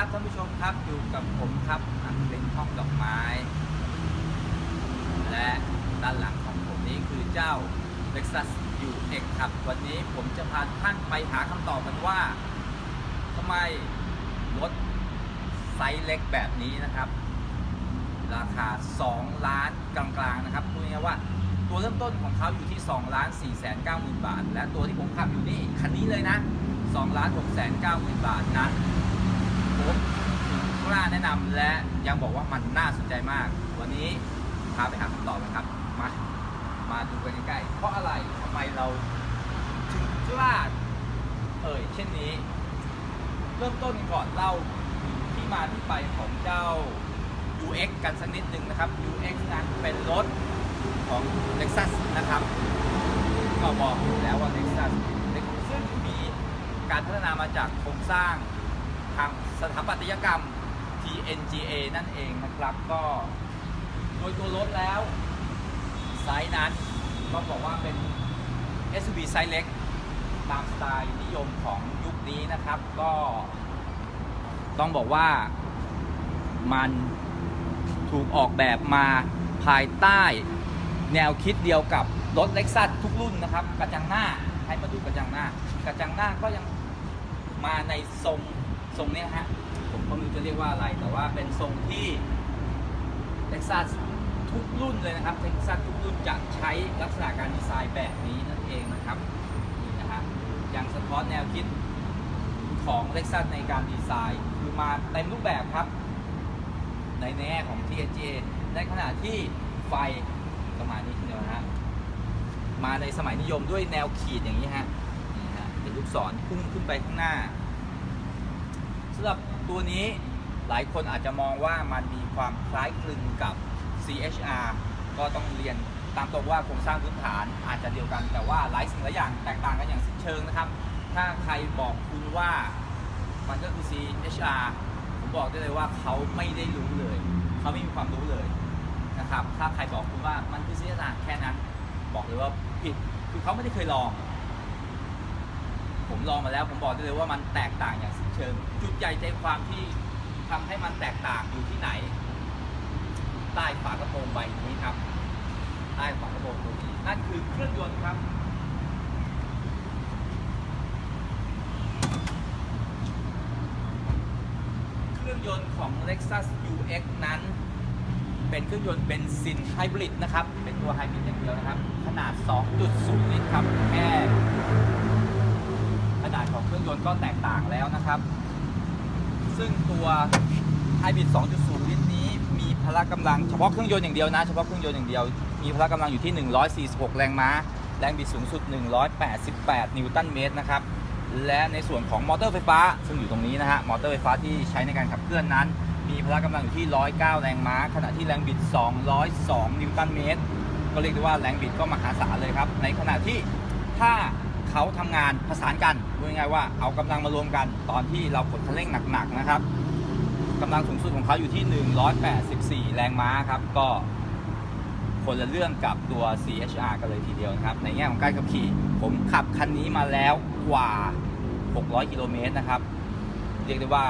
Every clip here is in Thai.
ท่านผู้ชมครับอยู่กับผมครับอันเป็นห้องดอกไม้และด้านหลังของผมนี้คือเจ้า Lexus UX ครับวันนี้ผมจะพาท่านไปหาคำตอบกันว่าทำไมรถไซส์เล็กแบบนี้นะครับราคา2 ล้านกลางๆนะครับพูดง่ายๆว่าตัวเริ่มต้นของเขาอยู่ที่2,490,000 บาทและตัวที่ผมขับอยู่นี่คันนี้เลยนะ2,690,000 บาทนั้นผมกล้าแนะนำและยังบอกว่ามันน่าสนใจมากวันนี้พาไปหาคำตอบกันครับมาดูกันใกล้ๆเพราะอะไรทำไมเราถึงกล้าเช่นนี้เริ่มต้นก่อนเล่าที่มาที่ไปของเจ้า UX กันสักนิดหนึ่งนะครับ UX นั้นเป็นรถของ Lexus นะครับก็บอกอยู่แล้วว่า Lexus ซึ่งมีการพัฒนามาจากโครงสร้างทางสถาปัตยกรรม TNGA นั่นเองนะครับก็โดยตัวรถแล้วไซส์นั้นก็บอกว่าเป็น SUV ไซส์เล็กตามสไตล์นิยมของยุคนี้นะครับก็ต้องบอกว่ามันถูกออกแบบมาภายใต้แนวคิดเดียวกับรถ Lexus ทุกรุ่นนะครับกระจังหน้าให้มาดูกระจังหน้าก็ยังมาในทรงนี้ฮะผมก็ไม่รู้จะเรียกว่าอะไรแต่ว่าเป็นทรงที่ Lexus ทุกรุ่นเลยนะครับ Lexus ทุกรุ่นจะใช้ลักษณะการดีไซน์แบบนี้นั่นเองนะครับนี่นะฮะยังสะท้อนแนวคิดของ Lexus ในการดีไซน์คือมาเต็มรูปแบบครับในแง่ของ TNGA ในขณะที่ไฟประมาณนี้ทีเดียวนะฮะมาในสมัยนิยมด้วยแนวขีดอย่างนี้ฮะนี่ฮะเป็นลูกศรพุ่งขึ้นไปข้างหน้าสำหรับตัวนี้หลายคนอาจจะมองว่ามันมีความคล้ายคลึงกับ CHR ก็ต้องเรียนตามตรงว่าโครงสร้างพื้นฐานอาจจะเดียวกันแต่ว่าหลายสิ่งหลายอย่างแตกต่างกันอย่างสิ้นเชิงนะครับถ้าใครบอกคุณว่ามันก็คือ CHR ผมบอกได้เลยว่าเขาไม่ได้รู้เลยเขาไม่มีความรู้เลยนะครับถ้าใครบอกคุณว่ามันคือ CHR แค่นั้นบอกเลยว่าผิดคือเขาไม่ได้เคยลองผมลองมาแล้วผมบอกได้เลยว่ามันแตกต่างอย่างสิ้นเชิงจุดใหญ่ใจความที่ทำให้มันแตกต่างอยู่ที่ไหนใต้ฝากระโปรงใบนี้ครับใต้ฝากระโปรงตรงนี้นั่นคือเครื่องยนต์ครับเครื่องยนต์ของ Lexus UX นั้นเป็นเครื่องยนต์เบนซินไฮบริดนะครับเป็นตัวไฮบริดอย่างเดียวนะครับขนาด 2.0 ลิตรครับแค่ขนาดของเครื่องยนต์ก็แตกต่างแล้วนะครับซึ่งตัวไฮบริด 2.0 ลิตรนี้มีพละกำลังเฉพาะเครื่องยนต์อย่างเดียวนะเฉพาะเครื่องยนต์อย่างเดียวมีพละกำลังอยู่ที่ 146 แรงม้าแรงบิดสูงสุด 188 นิวตันเมตรนะครับและในส่วนของมอเตอร์ไฟฟ้าซึ่งอยู่ตรงนี้นะฮะมอเตอร์ไฟฟ้าที่ใช้ในการขับเคลื่อนนั้นมีพละกำลังอยู่ที่ 109 แรงม้าขณะที่แรงบิด 202 นิวตันเมตรก็เรียกได้ว่าแรงบิดก็มหาศาลเลยครับในขณะที่ถ้าเขาทำงานผสานกันพูดง่ายๆว่าเอากำลังมารวมกันตอนที่เรากดคันเร่งหนักๆนะครับกำลังสูงสุดของเขาอยู่ที่ 184 แรงม้าครับก็คนละเรื่องกับตัว CHR กันเลยทีเดียวนะครับในแง่ของการขับขี่ผมขับคันนี้มาแล้วกว่า 600 กิโลเมตรนะครับเรียกได้ว่า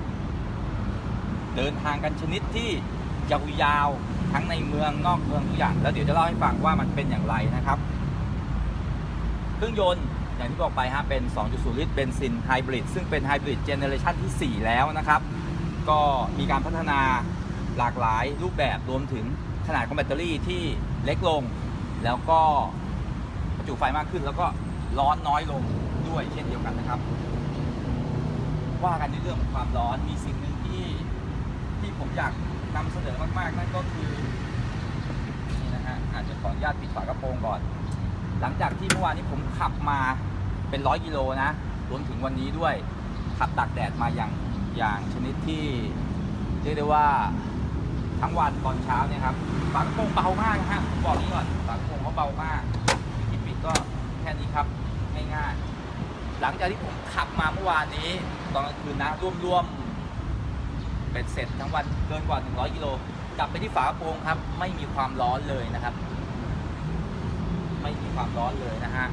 เดินทางกันชนิดที่ยาวๆทั้งในเมืองนอกเมืองทุกอย่างแล้วเดี๋ยวจะเล่าให้ฟังว่ามันเป็นอย่างไรนะครับเครื่องยนต์อย่างที่บอกไปฮะเป็น 2.0 ลิตรเบนซินไฮบริดซึ่งเป็นไฮบริดเจเนอเรชันที่ 4 แล้วนะครับก็มีการพัฒนาหลากหลายรูปแบบรวมถึงขนาดของแบตเตอรี่ที่เล็กลงแล้วก็ประจุไฟมากขึ้นแล้วก็ร้อนน้อยลงด้วยเช่นเดียวกันนะครับว่ากันในเรื่องของความร้อนมีสิ่งหนึ่งที่ผมอยากนำเสนอมากๆนั่นก็คือนี่นะฮะอาจจะขออนุญาตปิดฝากระโปรงก่อนหลังจากที่เมื่อวานนี้ผมขับมาเป็น100 กิโลนะรวมถึงวันนี้ด้วยขับตากแดดมาอย่างชนิดที่เรียกได้ว่าทั้งวันตอนเช้าเนี่ยครับฝากระโปรงเบามากนะฮะผมบอกนี้ก่อนฝากระโปรงเขาเบามากวิธีปิดก็แค่นี้ครับง่ายๆหลังจากที่ผมขับมาเมื่อวานนี้ตอนกลางคืนนะร่วมเป็นเสร็จทั้งวันเกินกว่า100 กิโลกลับไปที่ฝากระโปรงครับไม่มีความร้อนเลยนะครับไม่มีความร้อนเลยนะฮะ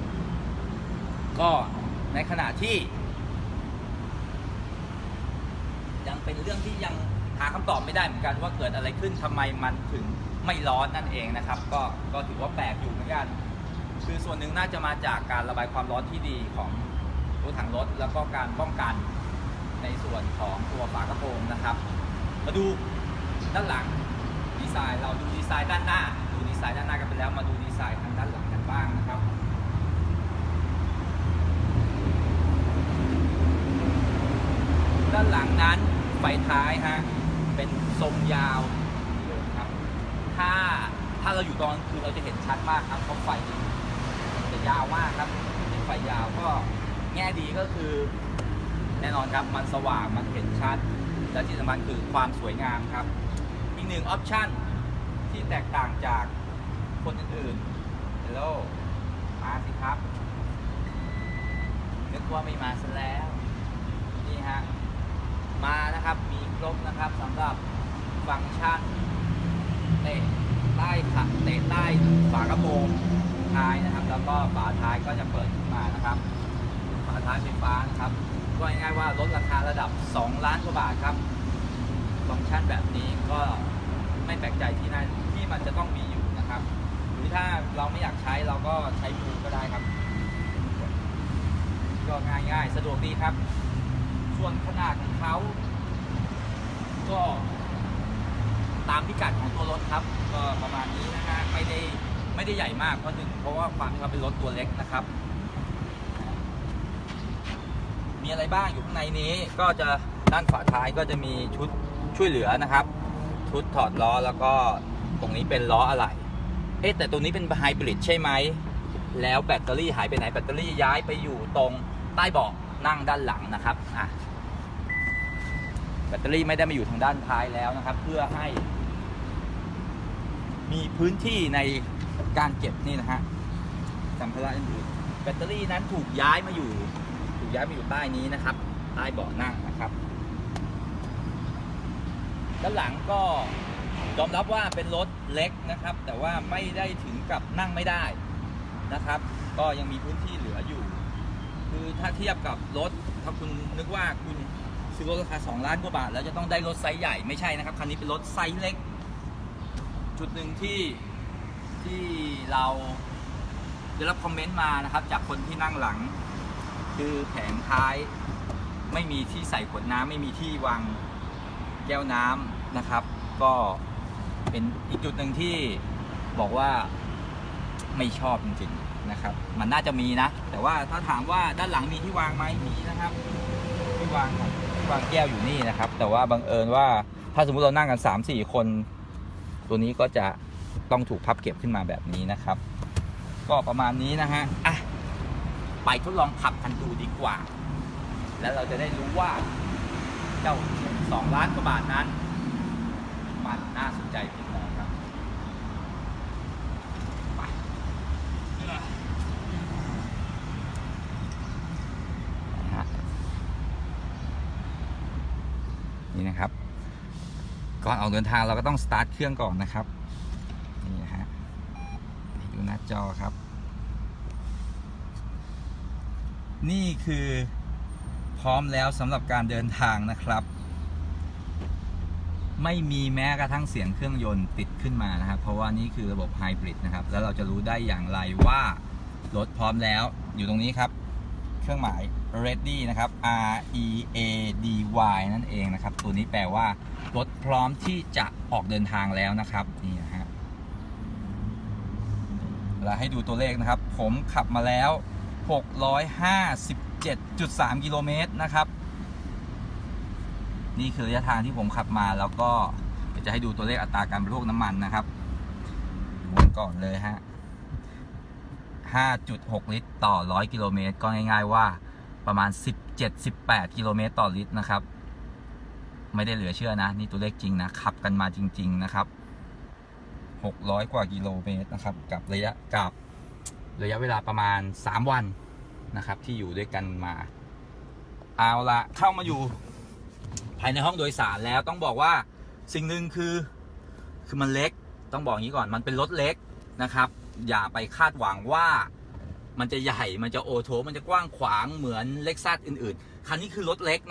ก็ในขณะที่เป็นเรื่องที่ยังหาคำตอบไม่ได้เหมือนกันว่าเกิดอะไรขึ้นทำไมมันถึงไม่ร้อนนั่นเองนะครับก็ถือว่าแปลกอยู่เหมือนกันคือส่วนหนึ่งน่าจะมาจากการระบายความร้อนที่ดีของตัวถังรถแล้วก็การป้องกันในส่วนของตัวฝากระโปรงนะครับมาดูด้านหลังดีไซน์เราดูดีไซน์ด้านหน้าดูดีไซน์ด้านหน้ากันไปแล้วมาดูดีไซน์ทางด้านหลังกันบ้างนะครับด้านหลังนั้นไฟท้ายฮะเป็นทรงยาวครับถ้าเราอยู่ตอนคือเราจะเห็นชัดมากครับเพราะไฟจะยาวมากครับเป็นไฟยาวก็แง่ดีก็คือแน่นอนครับมันสว่างมันเห็นชัดและที่สำคัญคือความสวยงามครับอีกหนึ่งออปชั่นที่แตกต่างจากคนอื่นๆฮัลโหลมาสิครับนึกว่าไม่มาซะแล้วนี่ฮะมานะครับมีครบนะครับสำหรับฟังก์ชันเตะใต้ขับเตะใต้ฝากระโปรงท้ายนะครับแล้วก็ฝาท้ายก็จะเปิดขึ้นมานะครับฝาท้ายไฟฟ้านะครับก็ง่ายๆว่าลดราคาระดับ2 ล้านกว่าบาทครับฟังก์ชันแบบนี้ก็ไม่แปลกใจที่มันจะต้องมีอยู่นะครับหรือถ้าเราไม่อยากใช้เราก็ใช้มือก็ได้ครับก็ง่ายๆสะดวกดีครับส่วนขนาดของเขาก็ตามพิกัดของตัวรถครับก็ประมาณนี้นะฮะไม่ได้ใหญ่มากเพราะว่าความที่เขาเป็นรถตัวเล็กนะครับมีอะไรบ้างอยู่ข้างในนี้ก็จะด้านฝาท้ายก็จะมีชุดช่วยเหลือนะครับชุดถอดล้อแล้วก็ตรงนี้เป็นล้ออะไหล่แต่ตรงนี้เป็นไฮบริดใช่ไหมแล้วแบตเตอรี่หายไปไหนแบตเตอรี่ย้ายไปอยู่ตรงใต้เบาะนั่งด้านหลังนะครับแบตเตอรี่ไม่ได้มาอยู่ทางด้านท้ายแล้วนะครับเพื่อให้มีพื้นที่ในการเก็บนี่นะฮะสัมภาระอื่นๆแบตเตอรี่นั้นถูกย้ายมาอยู่ใต้นี้นะครับใต้เบาะนั่งนะครับด้านหลังก็ยอมรับว่าเป็นรถเล็กนะครับแต่ว่าไม่ได้ถึงกับนั่งไม่ได้นะครับก็ยังมีพื้นที่เหลืออยู่คือถ้าเทียบกับรถถ้าคุณนึกว่าคุณซื้อรถราคา2 ล้านกว่าบาทแล้วจะต้องได้รถไซส์ใหญ่ไม่ใช่นะครับคันนี้เป็นรถไซส์เล็กจุดหนึ่งที่เราได้รับคอมเมนต์มานะครับจากคนที่นั่งหลังคือแผงท้ายไม่มีที่ใส่ขวดน้ำไม่มีที่วางแก้วน้ำนะครับก็เป็นอีกจุดหนึ่งที่บอกว่าไม่ชอบจริงๆนะครับมันน่าจะมีนะแต่ว่าถ้าถามว่าด้านหลังมีที่วางไหมมีนะครับที่วางแก้วอยู่นี่นะครับแต่ว่าบังเอิญว่าถ้าสมมุติเรานั่งกัน 3-4 คนตัวนี้ก็จะต้องถูกพับเก็บขึ้นมาแบบนี้นะครับก็ประมาณนี้นะฮะไปทดลองขับกันดูดีกว่าแล้วเราจะได้รู้ว่าเจ้า2 ล้านกว่าบาทนั้นมันน่าสนใจเพียงไรครับไปนี่นะครับก่อนออกเดินทางเราก็ต้องสตาร์ทเครื่องก่อนนะครับนี่ฮะดูหน้าจอครับนี่คือพร้อมแล้วสำหรับการเดินทางนะครับไม่มีแม้กระทั่งเสียงเครื่องยนต์ติดขึ้นมานะครับเพราะว่านี่คือระบบไฮบริดนะครับแล้วเราจะรู้ได้อย่างไรว่ารถพร้อมแล้วอยู่ตรงนี้ครับเครื่องหมาย ready นะครับ READY นั่นเองนะครับตัวนี้แปลว่ารถพร้อมที่จะออกเดินทางแล้วนะครับนี่นะฮะเราให้ดูตัวเลขนะครับผมขับมาแล้ว657.3 กิโลเมตรนะครับนี่คือระยะทางที่ผมขับมาแล้วก็จะให้ดูตัวเลขอัตราการบริโภคน้ำมันนะครับวนก่อนเลยฮะ 5.6 ลิตรต่อ100 กิโลเมตรก็ง่ายๆว่าประมาณ 17-18 กิโลเมตรต่อลิตรนะครับไม่ได้เหลือเชื่อนะนี่ตัวเลขจริงนะขับกันมาจริงๆนะครับ600 กว่ากิโลเมตรนะครับกับระยะเวลาประมาณ3 วันนะครับที่อยู่ด้วยกันมาเอาละเข้ามาอยู่ภายในห้องโดยสารแล้วต้องบอกว่าสิ่งหนึ่งคือมันเล็กต้องบอกอย่างนี้ก่อนมันเป็นรถเล็กนะครับอย่าไปคาดหวังว่ามันจะใหญ่มันจะโอโถมันจะกว้างขวางเหมือนเล็กซัสอื่นๆคันนี้คือรถเล็กนะครับ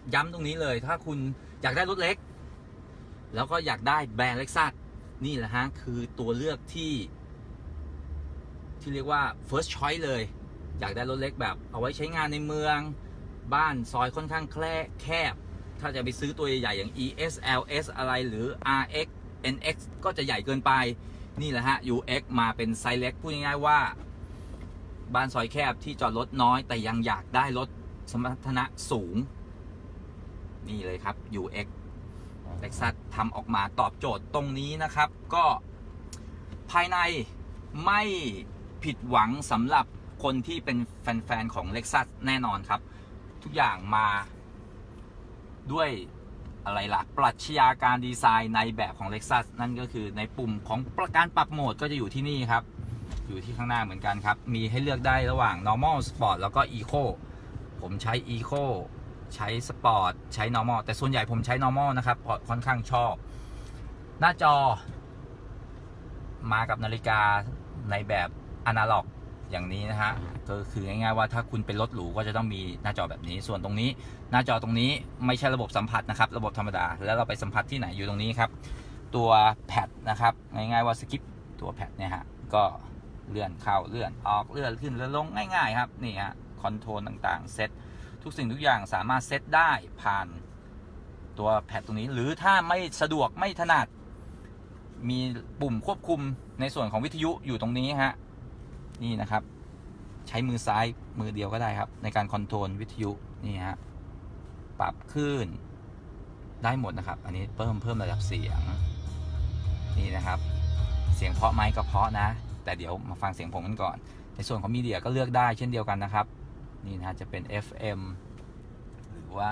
ย้ำตรงนี้เลยถ้าคุณอยากได้รถเล็กแล้วก็อยากได้แบรนด์ Lexus นี่แหละฮะคือตัวเลือกที่เรียกว่า first choice เลยอยากได้รถเล็กแบบเอาไว้ใช้งานในเมืองบ้านซอยค่อนข้างแคบถ้าจะไปซื้อตัวใหญ่ๆอย่าง ES LS อะไรหรือ RX NX ก็จะใหญ่เกินไปนี่แหละฮะ UX มาเป็นไซส์เล็กพูดง่ายๆว่าบ้านซอยแคบที่จอดรถน้อยแต่ยังอยากได้รถสมรรถนะสูงนี่เลยครับ UX Lexus ทำออกมาตอบโจทย์ตรงนี้นะครับก็ภายในไม่ผิดหวังสำหรับคนที่เป็นแฟนๆของ Lexus แน่นอนครับทุกอย่างมาด้วยอะไรล่ะปรัชญาการดีไซน์ในแบบของ Lexus นั่นก็คือในปุ่มของการปรับโหมดก็จะอยู่ที่นี่ครับอยู่ที่ข้างหน้าเหมือนกันครับมีให้เลือกได้ระหว่าง normal sport แล้วก็ eco ผมใช้ eco ใช้ sport ใช้ normal แต่ส่วนใหญ่ผมใช้ normal นะครับเพราะค่อนข้างชอบหน้าจอมากับนาฬิกาในแบบอนาล็อกอย่างนี้นะฮะก็คือง่ายๆว่าถ้าคุณเป็นรถหรูก็จะต้องมีหน้าจอแบบนี้ส่วนตรงนี้หน้าจอตรงนี้ไม่ใช่ระบบสัมผัสนะครับระบบธรรมดาแล้วเราไปสัมผัสที่ไหนอยู่ตรงนี้ครับตัวแพดนะครับง่ายๆว่าสกิปตัวแพดเนี่ยฮะก็เลื่อนเข้าเลื่อนออกเลื่อนขึ้นเลื่อนลงง่ายๆครับนี่ฮะคอนโทรลต่างๆเซตทุกสิ่งทุกอย่างสามารถเซตได้ผ่านตัวแพดตรงนี้หรือถ้าไม่สะดวกไม่ถนัดมีปุ่มควบคุมในส่วนของวิทยุอยู่ตรงนี้ฮะนี่นะครับใช้มือซ้ายมือเดียวก็ได้ครับในการคอนโทรลวิทยุนี่ฮะปรับขึ้นได้หมดนะครับอันนี้เพิ่มระดับเสียงนี่นะครับเสียงเพราะไหมก็เพราะนะแต่เดี๋ยวมาฟังเสียงผมกันก่อนในส่วนของมีเดียก็เลือกได้เช่นเดียวกันนะครับนี่นะจะเป็น FM หรือว่า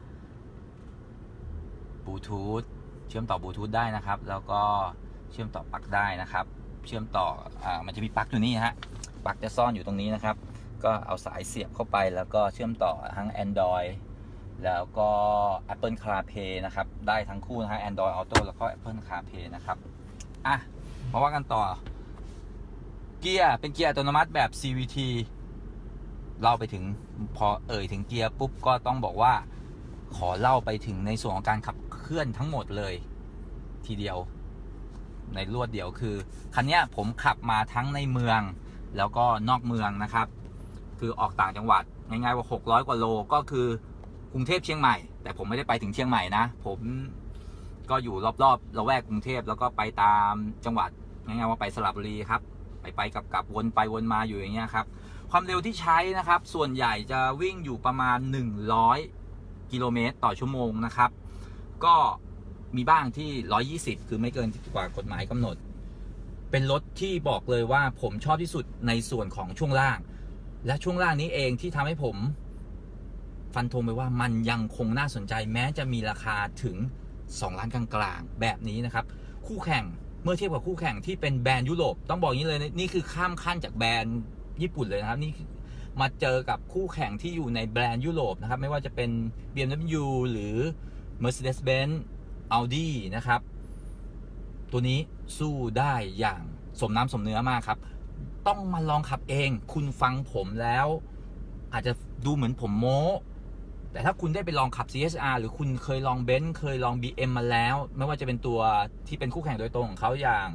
บลูทูธเชื่อมต่อบลูทูธได้นะครับแล้วก็เชื่อมต่อปลั๊กได้นะครับเชื่อมต่อมันจะมีปลั๊กอยู่นี่ฮะปลั๊กจะซ่อนอยู่ตรงนี้นะครับก็เอาสายเสียบเข้าไปแล้วก็เชื่อมต่อทั้ง Android แล้วก็ Apple CarPlay นะครับได้ทั้งคู่นะฮะ Android Auto แล้วก็ Apple CarPlay นะครับมาว่ากันต่อเกียร์เป็นเกียร์อัตโนมัติแบบ CVT เล่าไปถึงพอถึงเกียร์ปุ๊บก็ต้องบอกว่าขอเล่าไปถึงในส่วนของการขับเคลื่อนทั้งหมดเลยทีเดียวในรวดเดียวคือคันนี้ผมขับมาทั้งในเมืองแล้วก็นอกเมืองนะครับคือออกต่างจังหวัดง่ายๆว่า600 กว่าโลก็คือกรุงเทพเชียงใหม่แต่ผมไม่ได้ไปถึงเชียงใหม่นะผมก็อยู่รอบๆละแวกกรุงเทพแล้วก็ไปตามจังหวัดง่ายๆว่าไปสระบุรีครับไปกลับวนไปวนมาอยู่อย่างเงี้ยครับความเร็วที่ใช้นะครับส่วนใหญ่จะวิ่งอยู่ประมาณ100 กิโลเมตรต่อชั่วโมงนะครับก็มีบ้างที่120คือไม่เกินกว่ากฎหมายกำหนดเป็นรถที่บอกเลยว่าผมชอบที่สุดในส่วนของช่วงล่างและช่วงล่างนี้เองที่ทำให้ผมฟันธงไปว่ามันยังคงน่าสนใจแม้จะมีราคาถึง2 ล้านกลางๆแบบนี้นะครับคู่แข่งเมื่อเทียบกับคู่แข่งที่เป็นแบรนด์ยุโรปต้องบอกอย่างนี้เลยนี่คือข้ามขั้นจากแบรนด์ญี่ปุ่นเลยนะครับนี่มาเจอกับคู่แข่งที่อยู่ในแบรนด์ยุโรปนะครับไม่ว่าจะเป็น BMW หรือ Mercedes-Benz Audi นะครับตัวนี้สู้ได้อย่างสมน้ำสมเนื้อมากครับต้องมาลองขับเองคุณฟังผมแล้วอาจจะดูเหมือนผมโม้แต่ถ้าคุณได้ไปลองขับ CHR หรือคุณเคยลองเบนซ์เคยลอง BM มาแล้วไม่ว่าจะเป็นตัวที่เป็นคู่แข่งโดยตรงของเขาอย่าง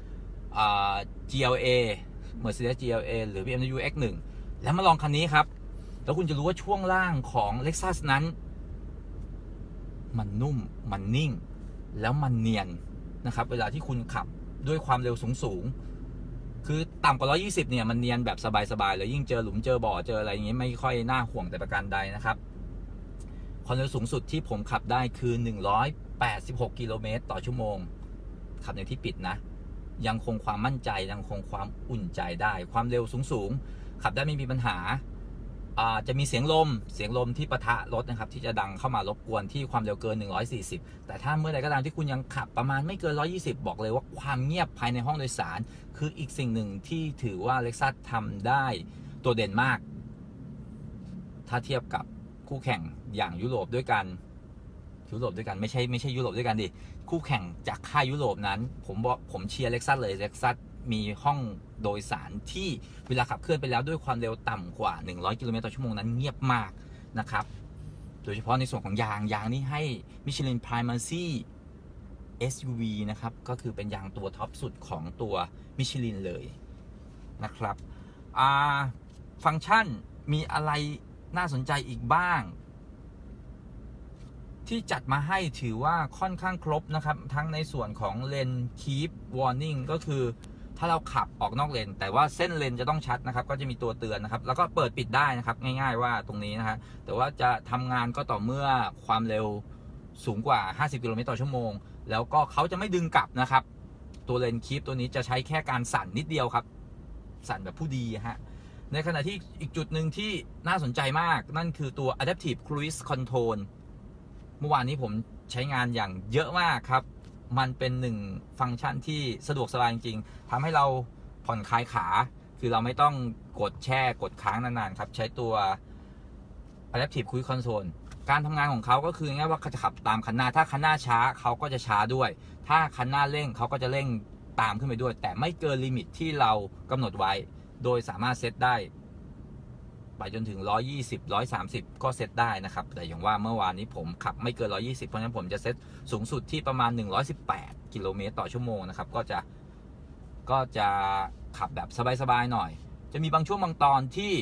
GLA Mercedes GLA หรือ BMW X1 แล้วมาลองคันนี้ครับแล้วคุณจะรู้ว่าช่วงล่างของ Lexus นั้นมันนุ่มมันนิ่งแล้วมันเนียนนะครับเวลาที่คุณขับด้วยความเร็วสูงคือต่ำกว่า120เนี่ยมันเนียนแบบสบายๆเลยยิ่งเจอหลุมเจอบ่อเจออะไรอย่างเงี้ยไม่ค่อยน่าห่วงแต่ประการใดนะครับความเร็วสูงสุดที่ผมขับได้คือ186 กิโลเมตรต่อชั่วโมงขับในที่ปิดนะยังคงความมั่นใจยังคงความอุ่นใจได้ความเร็วสูงขับได้ไม่มีปัญหาจะมีเสียงลมที่ปะทะรถนะครับที่จะดังเข้ามารบกวนที่ความเร็วเกิน140แต่ถ้าเมื่อใดก็ตามที่คุณยังขับประมาณไม่เกิน120บอกเลยว่าความเงียบภายในห้องโดยสารคืออีกสิ่งหนึ่งที่ถือว่า Lexus ทำได้โดดเด่นมากถ้าเทียบกับคู่แข่งอย่างยุโรปด้วยกันไม่ใช่ยุโรปด้วยกันดิคู่แข่งจากค่ายยุโรปนั้นผมเชียร์ Lexus เลย Lexus มีห้องโดยสารที่เวลาขับเคลื่อนไปแล้วด้วยความเร็วต่ำกว่า100 กิโลเมตรต่อชั่วโมงนั้นเงียบมากนะครับโดยเฉพาะในส่วนของยางนี่ให้ Michelin Primacy SUV นะครับก็คือเป็นยางตัวท็อปสุดของตัว Michelin เลยนะครับฟังก์ชันมีอะไรน่าสนใจอีกบ้างที่จัดมาให้ถือว่าค่อนข้างครบนะครับทั้งในส่วนของเลน Keep Warning ก็คือถ้าเราขับออกนอกเลนแต่ว่าเส้นเลนจะต้องชัดนะครับก็จะมีตัวเตือนนะครับแล้วก็เปิดปิดได้นะครับง่ายๆว่าตรงนี้นะฮะแต่ว่าจะทำงานก็ต่อเมื่อความเร็วสูงกว่า50 กิโลเมตรต่อชั่วโมงแล้วก็เขาจะไม่ดึงกลับนะครับตัวเลน Keep ตัวนี้จะใช้แค่การสั่นนิดเดียวครับสั่นแบบผู้ดีฮะในขณะที่อีกจุดหนึ่งที่น่าสนใจมากนั่นคือตัว Adaptive Cruise Control เมื่อวานนี้ผมใช้งานอย่างเยอะมากครับมันเป็นหนึ่งฟังก์ชันที่สะดวกสบายจริงๆทำให้เราผ่อนคลายขาคือเราไม่ต้องกดแช่กดค้างนานๆครับใช้ตัว Adaptive Cruise Control การทำงานของเขาก็คือง่ายว่าเขาจะขับตามคันหน้าถ้าคันหน้าช้าเขาก็จะช้าด้วยถ้าคันหน้าเร่งเขาก็จะเร่งตามขึ้นไปด้วยแต่ไม่เกินลิมิตที่เรากำหนดไว้โดยสามารถเซตได้ไปจนถึง120 130ก็เซตได้นะครับแต่อย่างว่าเมื่อวานนี้ผมขับไม่เกิน120เพราะฉะนั้นผมจะเซตสูงสุดที่ประมาณ118 กิโลเมตรต่อชั่วโมงนะครับก็จะขับแบบสบายๆหน่อยจะมีบางช่วงบางตอนที่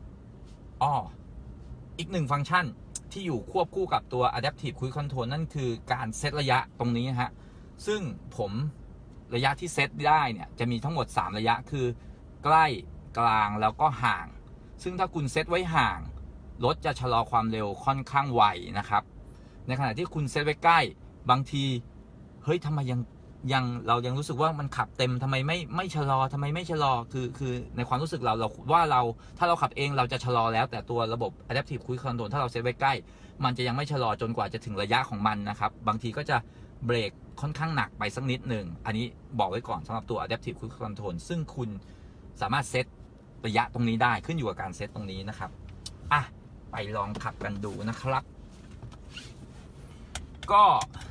อีกหนึ่งฟังก์ชันที่อยู่ควบคู่กับตัว Adaptive Cruise Control นั่นคือการเซตระยะตรงนี้ฮะซึ่งผมระยะที่เซตได้เนี่ยจะมีทั้งหมด3ระยะคือใกล้กลางแล้วก็ห่างซึ่งถ้าคุณเซตไว้ห่างรถจะชะลอความเร็วค่อนข้างไวนะครับในขณะที่คุณเซตไว้ใกล้บางทีเฮ้ยทำไมเรายังรู้สึกว่ามันขับเต็มทำไมไม่ชะลอทำไมไม่ชะลอคือในความรู้สึกเราว่าถ้าเราขับเองเราจะชะลอแล้วแต่ตัวระบบ Adaptive Cruise Control ถ้าเราเซตไว้ใกล้มันจะยังไม่ชะลอจนกว่าจะถึงระยะของมันนะครับบางทีก็จะเบรกค่อนข้างหนักไปสักนิดหนึ่งอันนี้บอกไว้ก่อนสำหรับตัว Adaptive Cruise Control ซึ่งคุณสามารถเซตระยะตรงนี้ได้ขึ้นอยู่กับการเซตตรงนี้นะครับไปลองขับกันดูนะครับก็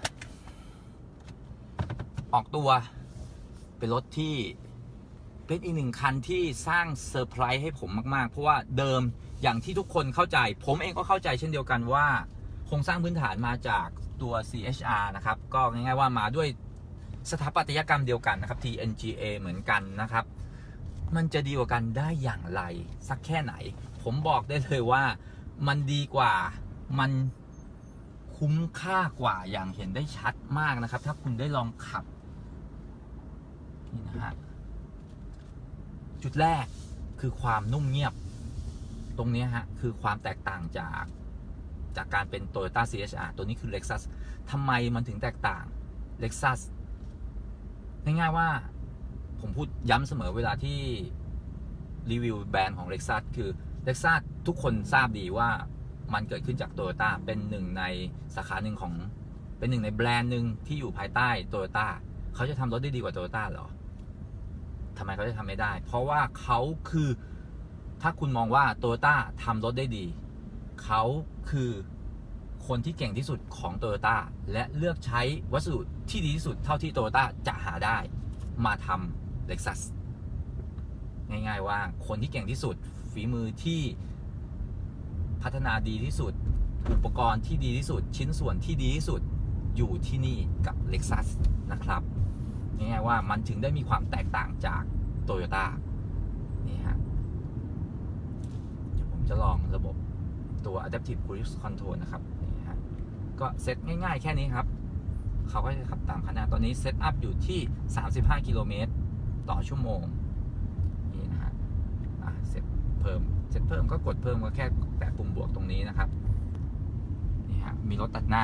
ออกตัวเป็นรถที่เป็นอีกหนึ่งคันที่สร้างเซอร์ไพรส์ให้ผมมากๆเพราะว่าเดิมอย่างที่ทุกคนเข้าใจผมเองก็เข้าใจเช่นเดียวกันว่าโครงสร้างพื้นฐานมาจากตัว CHR นะครับก็ง่ายๆว่ามาด้วยสถาปัตยกรรมเดียวกันนะครับ TNGA เหมือนกันนะครับมันจะดีกว่ากันได้อย่างไรสักแค่ไหนผมบอกได้เลยว่ามันดีกว่ามันคุ้มค่ากว่าอย่างเห็นได้ชัดมากนะครับถ้าคุณได้ลองขับนี่นะฮะจุดแรกคือความนุ่มเงียบตรงนี้ฮะคือความแตกต่างจากการเป็น Toyota CHR ตัวนี้คือ Lexus ทำไมมันถึงแตกต่าง Lexus ง่ายๆว่าผมพูดย้ำเสมอเวลาที่รีวิวแบรนด์ของ Lexus คือ Lexus ทุกคนทราบดีว่ามันเกิดขึ้นจาก Toyota เป็นหนึ่งในสาขาหนึ่งของเป็นหนึ่งในแบรนด์หนึ่งที่อยู่ภายใต้ Toyota เขาจะทำรถได้ดีกว่า Toyota เหรอทำไมเขาจะทำไม่ได้เพราะว่าเขาคือถ้าคุณมองว่า Toyota ทำรถได้ดีเขาคือคนที่เก่งที่สุดของ Toyota และเลือกใช้วัสดุที่ดีที่สุดเท่าที่ Toyota จะหาได้มาทำ Lexus ง่ายๆว่าคนที่เก่งที่สุดฝีมือที่พัฒนาดีที่สุดอุปกรณ์ที่ดีที่สุดชิ้นส่วนที่ดีที่สุดอยู่ที่นี่กับ Lexus นะครับง่ายๆว่ามันถึงได้มีความแตกต่างจาก Toyota นี่ฮะเดี๋ยวผมจะลองระบบตัว Adaptive Cruise Control นะครับนี่ฮะก็เซตง่ายๆแค่นี้ครับเขาก็จะขับตามคันหน้าตอนนี้เซตอัพอยู่ที่35 กิโลเมตรต่อชั่วโมงนี่นะฮะเซตเพิ่มก็กดเพิ่มก็แค่แตะปุ่มบวกตรงนี้นะครับนี่ฮะมีรถตัดหน้า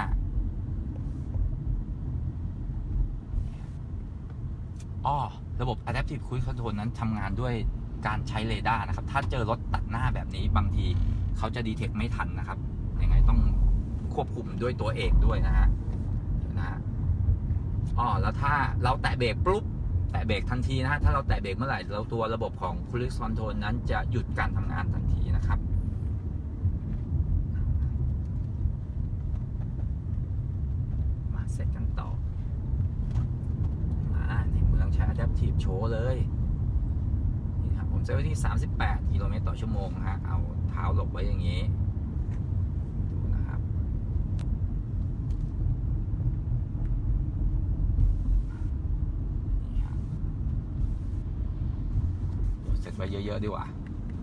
ระบบ Adaptive Cruise Control นั้นทำงานด้วยการใช้เรดาร์นะครับถ้าเจอรถตัดหน้าแบบนี้บางทีเขาจะดีเทคไม่ทันนะครับยังไงต้องควบคุมด้วยตัวเองด้วยนะฮะแล้วถ้าเราแตะเบรกปุ๊บแตะเบรกทันทีนะฮะถ้าเราแตะเบรกเมื่อไหร่เราตัวระบบของ Cruise Control นั้นจะหยุดการทำงานทันทีนะครับมาเสร็จกันต่อในเมืองใช้ Adaptive โชว์เลยนี่ครับผมเซตไว้ที่38 กิโลเมตรต่อชั่วโมงฮะเอาเท้าหลบไว้อย่างนี้ดูนะครับตไว้เยอะๆดีกว่า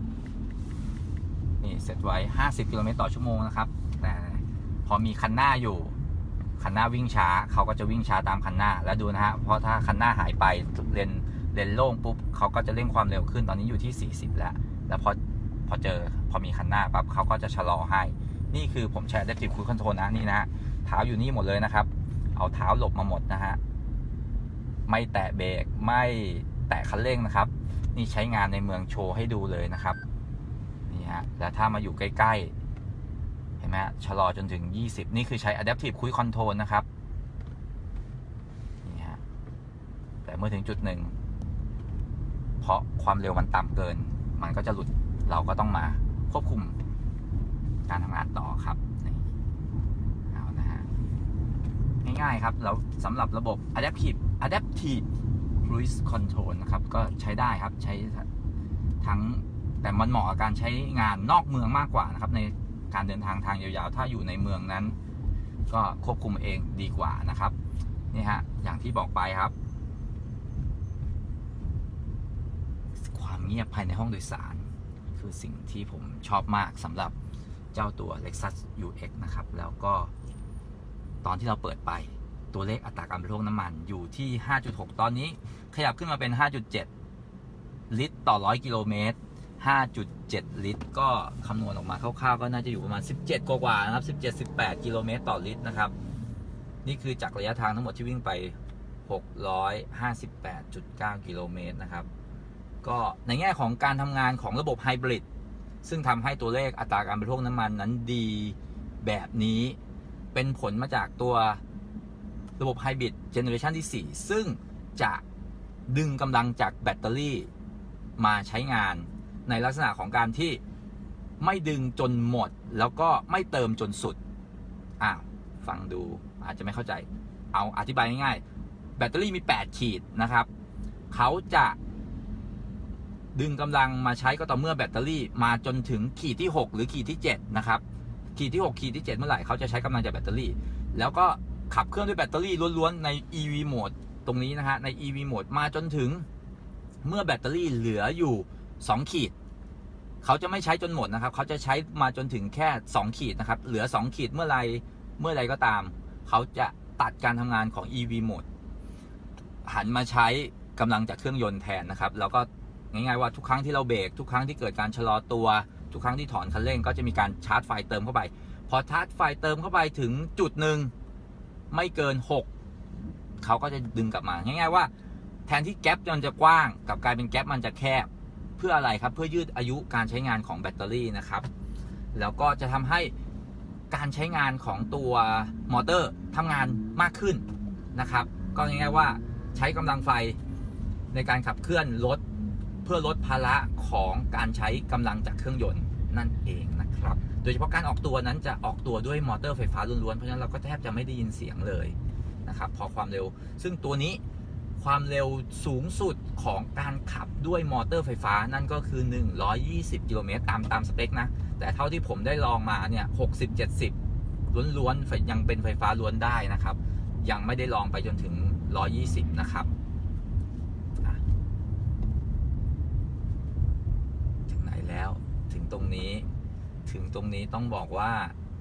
นี่เซตไว้50 กิโลเมตรต่อชั่วโมงนะครับแต่พอมีคันหน้าอยู่คันหน้าวิ่งช้าเขาก็จะวิ่งช้าตามคันหน้าแล้วดูนะฮะเพราะถ้าคันหน้าหายไปเลนโล่งปุ๊บเขาก็จะเร่งความเร็วขึ้นตอนนี้อยู่ที่40แล้วพอมีคันหน้าปั๊บเขาก็จะชะลอให้นี่คือผมใช้ Adaptive Cruise Control นะนี่นะเท้าอยู่นี่หมดเลยนะครับเอาเท้าหลบมาหมดนะฮะไม่แตะเบรกไม่แตะคันเร่งนะครับนี่ใช้งานในเมืองโชว์ให้ดูเลยนะครับนี่ฮะแล้วถ้ามาอยู่ใกล้ๆเห็นไหมชะลอจนถึง20นี่คือใช้ Adaptive Cruise Control นะครับนี่ฮะแต่เมื่อถึงจุดหนึ่งเพราะความเร็วมันต่ำเกินมันก็จะหลุดเราก็ต้องมาควบคุมการทำงานต่อครับนี่เอานะฮะง่ายๆครับแล้วสำหรับระบบ Adaptive Cruise Control นะครับก็ใช้ได้ครับใช้ทั้งแต่มันเหมาะกับการใช้งานนอกเมืองมากกว่านะครับในการเดินทางยาวๆถ้าอยู่ในเมืองนั้นก็ควบคุมเองดีกว่านะครับนี่ฮะอย่างที่บอกไปครับความเงียบภายในห้องโดยสารคือสิ่งที่ผมชอบมากสำหรับเจ้าตัว Lexus UX นะครับแล้วก็ตอนที่เราเปิดไปตัวเลขอัตราการบริโภคน้ำมันอยู่ที่ 5.6 ตอนนี้ขยับขึ้นมาเป็น 5.7 ลิตรต่อ 100 กิโลเมตร 5.7 ลิตรก็คำนวณออกมาคร่าวๆก็น่าจะอยู่ประมาณ17กว่าๆนะครับ17-18 กิโลเมตรต่อลิตรนะครับนี่คือจากระยะทางทั้งหมดที่วิ่งไป 658.9 กิโลเมตรนะครับก็ในแง่ของการทำงานของระบบไฮบริดซึ่งทำให้ตัวเลขอัตราการบริโภคน้ำมันนั้นดีแบบนี้เป็นผลมาจากตัวระบบไฮบริดเจเนอเรชันที่4ซึ่งจะดึงกำลังจากแบตเตอรี่มาใช้งานในลักษณะของการที่ไม่ดึงจนหมดแล้วก็ไม่เติมจนสุดฟังดูอาจจะไม่เข้าใจเอาอธิบายง่ายๆแบตเตอรี่มี8ขีดนะครับเขาจะดึงกำลังมาใช้ก็ต่อเมื่อแบตเตอรี่มาจนถึงขีดที่6หรือขีดที่7นะครับขีดที่6ขีดที่7เมื่อไหร่เขาจะใช้กำลังจากแบตเตอรี่แล้วก็ขับเคลื่อนด้วยแบตเตอรี่ล้วนๆใน EV Mode ตรงนี้นะฮะใน EV Mode มาจนถึงเมื่อแบตเตอรี่เหลืออยู่2ขีดเขาจะไม่ใช้จนหมดนะครับเขาจะใช้มาจนถึงแค่2ขีดนะครับเหลือ2ขีดเมื่อไรก็ตามเขาจะตัดการทำงานของ EV Mode หันมาใช้กำลังจากเครื่องยนต์แทนนะครับแล้วก็ง่ายๆว่าทุกครั้งที่เราเบรกทุกครั้งที่เกิดการชะลอตัวทุกครั้งที่ถอนคันเร่งก็จะมีการชาร์จไฟเติมเข้าไปพอชาร์จไฟเติมเข้าไปถึงจุดหนึ่งไม่เกิน6เขาก็จะดึงกลับมาง่ายๆว่าแทนที่แก๊ปมันจะกว้างกลับกลายเป็นแก๊ปมันจะแคบเพื่ออะไรครับเพื่อยืดอายุการใช้งานของแบตเตอรี่นะครับแล้วก็จะทำให้การใช้งานของตัวมอเตอร์ทำงานมากขึ้นนะครับก็ง่ายๆว่าใช้กำลังไฟในการขับเคลื่อนรถเพื่อลดภาระของการใช้กำลังจากเครื่องยนต์นั่นเองนะครับโดยเฉพาะการออกตัวนั้นจะออกตัวด้วยมอเตอร์ไฟฟ้าล้วนๆเพราะฉะนั้นเราก็แทบจะไม่ได้ยินเสียงเลยนะครับพอความเร็วซึ่งตัวนี้ความเร็วสูงสุดของการขับด้วยมอเตอร์ไฟฟ้านั่นก็คือ120กิโลเมตรตามสเปคนะแต่เท่าที่ผมได้ลองมาเนี่ย60-70ล้วนๆยังเป็นไฟฟ้าล้วนได้นะครับยังไม่ได้ลองไปจนถึง120นะครับถึงไหนแล้วถึงตรงนี้ต้องบอกว่า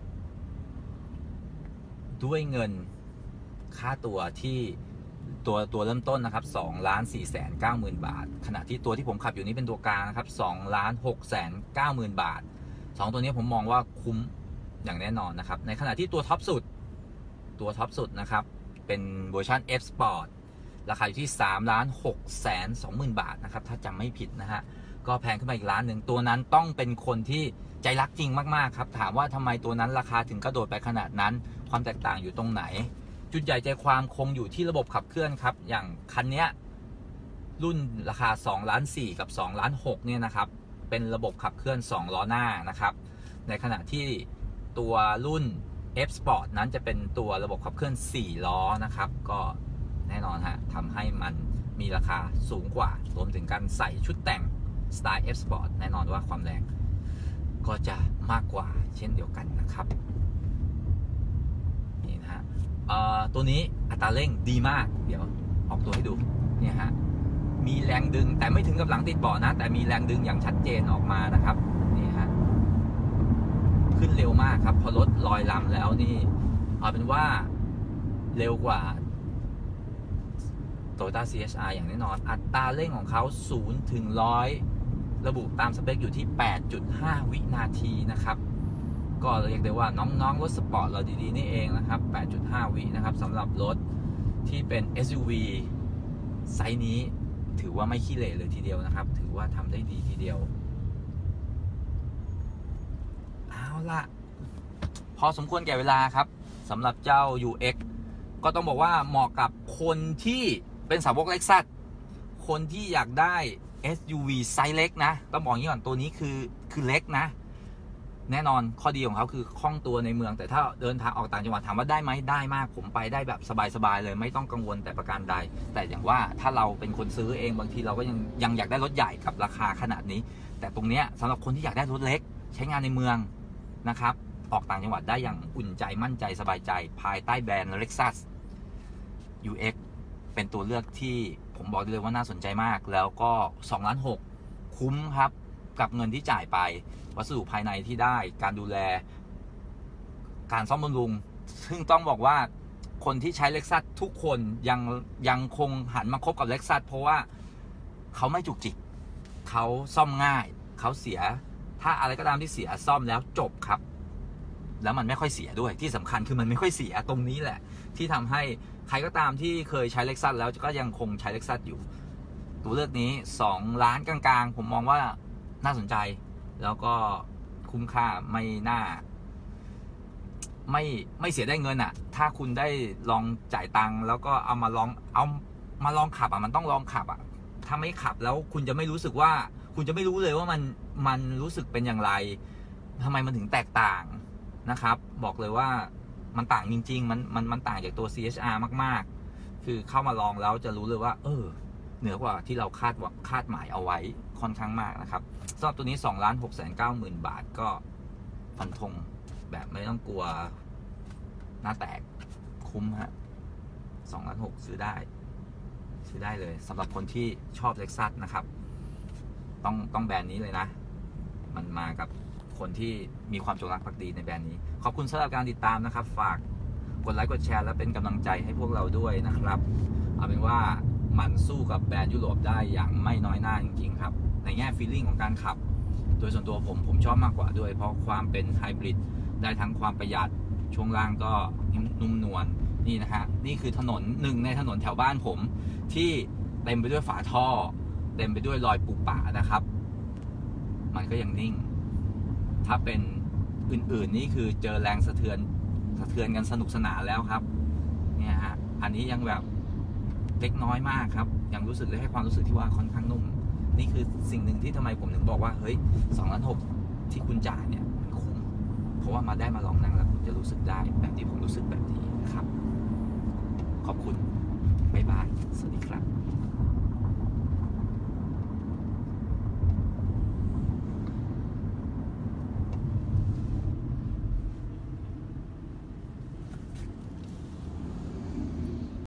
ด้วยเงินค่าตัวที่ตัวเริ่มต้นนะครับ2,490,000 บาทขณะที่ตัวที่ผมขับอยู่นี้เป็นตัวกลางนะครับ2,690,000 บาท2ตัวนี้ผมมองว่าคุ้มอย่างแน่นอนนะครับในขณะที่ตัวท็อปสุดนะครับเป็นเวอร์ชัน F Sport ราคาอยู่ที่3,620,000 บาทนะครับถ้าจำไม่ผิดนะฮะก็แพงขึ้นมาอีกล้านหนึ่งตัวนั้นต้องเป็นคนที่ใจรักจริงมากๆครับถามว่าทำไมตัวนั้นราคาถึงกระโดดไปขนาดนั้นความแตกต่างอยู่ตรงไหนจุดใหญ่ใจความคงอยู่ที่ระบบขับเคลื่อนครับอย่างคันนี้รุ่นราคา2,400,000กับ2,600,000เนี่ยนะครับเป็นระบบขับเคลื่อน2ล้อหน้านะครับในขณะที่ตัวรุ่น F Sport นั้นจะเป็นตัวระบบขับเคลื่อน4ล้อนะครับก็แน่นอนฮะทำให้มันมีราคาสูงกว่ารวมถึงการใส่ชุดแต่งสไตล์ F Sport แน่นอนว่าความแรงก็จะมากกว่าเช่นเดียวกันนะครับนี่นะฮะตัวนี้อัตราเร่งดีมากเดี๋ยวออกตัวให้ดูเนี่ยฮะมีแรงดึงแต่ไม่ถึงกับหลังติดเบาะนะแต่มีแรงดึงอย่างชัดเจนออกมานะครับนี่ฮะขึ้นเร็วมากครับพอรถลอยลำแล้วนี่เอาเป็นว่าเร็วกว่า Toyota CHR อย่างแน่นอนอัตราเร่งของเขา0 ถึง 100ระบุตามสเปคอยู่ที่ 8.5 วินาทีนะครับก็เรียกได้ว่าน้องๆรถสปอร์ตเราดีๆนี่เองนะครับ 8.5 วินะครับสำหรับรถที่เป็น SUV ไซส์นี้ถือว่าไม่ขี้เหร่เลยทีเดียวนะครับถือว่าทำได้ดีทีเดียวเอาล่ะพอสมควรแก่เวลาครับสำหรับเจ้า UX ก็ต้องบอกว่าเหมาะกับคนที่เป็นสาวก Lexus คนที่อยากได้ SUV ไซส์เล็กนะต้องบอกอย่างนี้ก่อนตัวนี้คือเล็กนะแน่นอนข้อดีของเขาคือคล่องตัวในเมืองแต่ถ้าเดินทางออกต่างจังหวัดถามว่าได้ไหมได้มากผมไปได้แบบสบายๆเลยไม่ต้องกังวลแต่ประการใดแต่อย่างว่าถ้าเราเป็นคนซื้อเองบางทีเราก็ยังอยากได้รถใหญ่กับราคาขนาดนี้แต่ตรงเนี้ยสำหรับคนที่อยากได้รถเล็กใช้งานในเมืองนะครับออกต่างจังหวัดได้อย่างอุ่นใจมั่นใจสบายใจภายใต้แบรนด์ Lexus UX เป็นตัวเลือกที่ผมบอกเลยว่าน่าสนใจมากแล้วก็2.6 ล้านคุ้มครับกับเงินที่จ่ายไปวัสดุภายในที่ได้การดูแลการซ่อมบำรุงซึ่งต้องบอกว่าคนที่ใช้ Lexus ทุกคนยังคงหันมาคบกับ Lexus เพราะว่าเขาไม่จุกจิกเขาซ่อมง่ายเขาเสียถ้าอะไรก็ตามที่เสียซ่อมแล้วจบครับแล้วมันไม่ค่อยเสียด้วยที่สำคัญคือมันไม่ค่อยเสียตรงนี้แหละที่ทำให้ใครก็ตามที่เคยใช้ Lexus แล้วก็ยังคงใช้ Lexus อยู่ตัวเลือกนี้2 ล้านกลางๆผมมองว่าน่าสนใจแล้วก็คุ้มค่าไม่น่าไม่เสียได้เงินอ่ะถ้าคุณได้ลองจ่ายตังค์แล้วก็เอามาลองขับอ่ะมันต้องลองขับอ่ะถ้าไม่ขับแล้วคุณจะไม่รู้สึกว่าคุณจะไม่รู้เลยว่ามันรู้สึกเป็นอย่างไรทำไมมันถึงแตกต่างนะครับบอกเลยว่ามันต่างจริงๆมันต่างจากตัว CHR มากๆคือเข้ามาลองแล้วจะรู้เลยว่าเหนือกว่าที่เราคาดหมายเอาไว้ค่อนข้างมากนะครับสำหรับตัวนี้ 2,690,000 บาทก็ฟันธงแบบไม่ต้องกลัวหน้าแตกคุ้มฮะ2.6 ล้านซื้อได้เลยสำหรับคนที่ชอบ Lexus นะครับต้องแบรนด์นี้เลยนะมันมากับคนที่มีความจงรักภักดีในแบรนด์นี้ขอบคุณสำหรับการติดตามนะครับฝากกดไลค์กดแชร์และเป็นกำลังใจให้พวกเราด้วยนะครับเอาเป็นว่ามันสู้กับแบรนด์ยุโรปได้อย่างไม่น้อยหน้าจริงๆครับในแง่ฟีลลิ่งของการขับโดยส่วนตัวผมชอบมากกว่าด้วยเพราะความเป็นไฮบริดได้ทั้งความประหยัดช่วงล่างก็นุ่มนวลนี่นะฮะนี่คือถนนหนึ่งในถนนแถวบ้านผมที่เต็มไปด้วยฝาท่อเต็มไปด้วยรอยปูป่านะครับมันก็ยังนิ่งถ้าเป็นอื่นๆนี่คือเจอแรงสะเทือนกันสนุกสนานแล้วครับเนี่ยฮะอันนี้ยังแบบเล็กน้อยมากครับยังรู้สึกได้ให้ความรู้สึกที่ว่าค่อนข้างนุ่มนี่คือสิ่งหนึ่งที่ทำไมผมถึงบอกว่าเฮ้ย2.6 ล้านที่คุณจ่ายเนี่ยมันคุ้มเพราะว่ามาได้มาลองนั่งแล้วคุณจะรู้สึกได้แบบที่ผมรู้สึกแบบนี้นะครับขอบคุณบ๊ายบายสวัสดีครับ